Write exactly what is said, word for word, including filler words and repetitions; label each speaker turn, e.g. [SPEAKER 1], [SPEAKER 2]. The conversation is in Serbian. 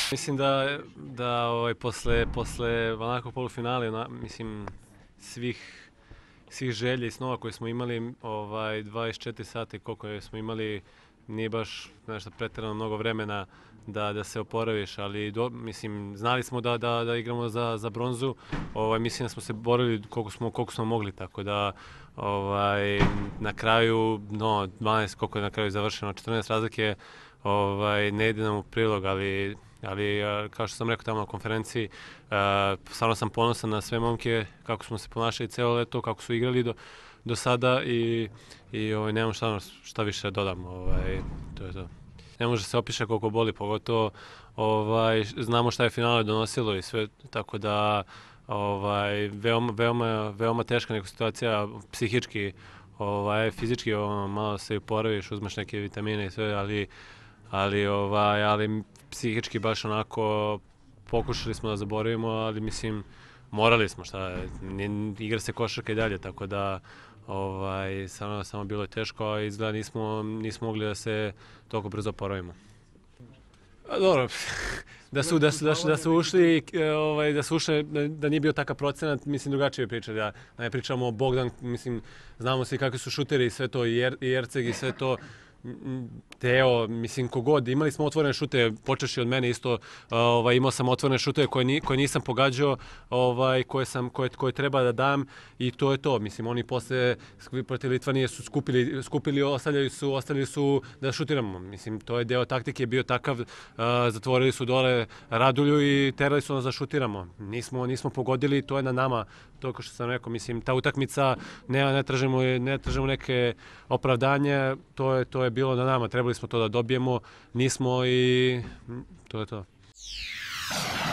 [SPEAKER 1] Mislim da, da ovaj, posle, posle onako polufinale, na, mislim, svih, svih želja i snova koje smo imali, ovaj, dvadeset četiri sata koliko smo imali, nije baš nešto pretjerano mnogo vremena da, da se oporaviš, ali do, mislim, znali smo da, da, da igramo za, za bronzu, ovaj, mislim da smo se borili koliko smo, koliko smo mogli, tako da ovaj, na kraju, no, dvanaest, koliko je na kraju završeno, četrnaest razlike, ovaj, ne ide nam u prilog, ali ali kao što sam rekao tamo na konferenciji, stvarno sam ponosan na sve momke, kako smo se ponašali celo leto, kako su igrali do, do sada i, i ovaj, nemam šta, šta više dodam, ovaj, to je to. Ne može se opiše koliko boli, pogotovo ovaj, znamo šta je finale donosilo i sve, tako da ovaj, veoma, veoma, veoma teška neka situacija, psihički, ovaj, fizički ovaj, malo se oporaviš, uzmeš neke vitamine i sve, ali ali ovaj ali psihički baš onako pokušali smo da zaboravimo, ali mislim morali smo, šta igra se košarka i dalje, tako da ovaj samo samo bilo je teško, a izgleda nismo nismo mogli da se toliko brzo oporavimo. A dobro, da su da su da su, da su ušli ovaj da su ušli, da nije bio takav procenat, mislim drugačije pričali, da ne pričamo o Bogdan, mislim znamo se kakvi su šuteri i sve to i Erceg i sve to. Teo, mislim, kogod, imali smo otvorene šute, počeši od mene isto, ovaj, imao sam otvorene šute koje, ni, koje nisam pogađao, ovaj, koje, sam, koje, koje treba da dam i to je to. Mislim, oni posle protiv Litvanije su skupili, skupili ostavljali su, ostavili su da šutiramo. Mislim, to je deo taktike, bio takav, uh, zatvorili su dole Radulju i terali su nas da šutiramo. Nismo, nismo pogodili, to je na nama, to kao što sam rekao, mislim, ta utakmica, ne, ne, tražimo, ne tražimo neke opravdanje, to je, to je bilo na nama, trebali smo to da dobijemo, nismo i to je to.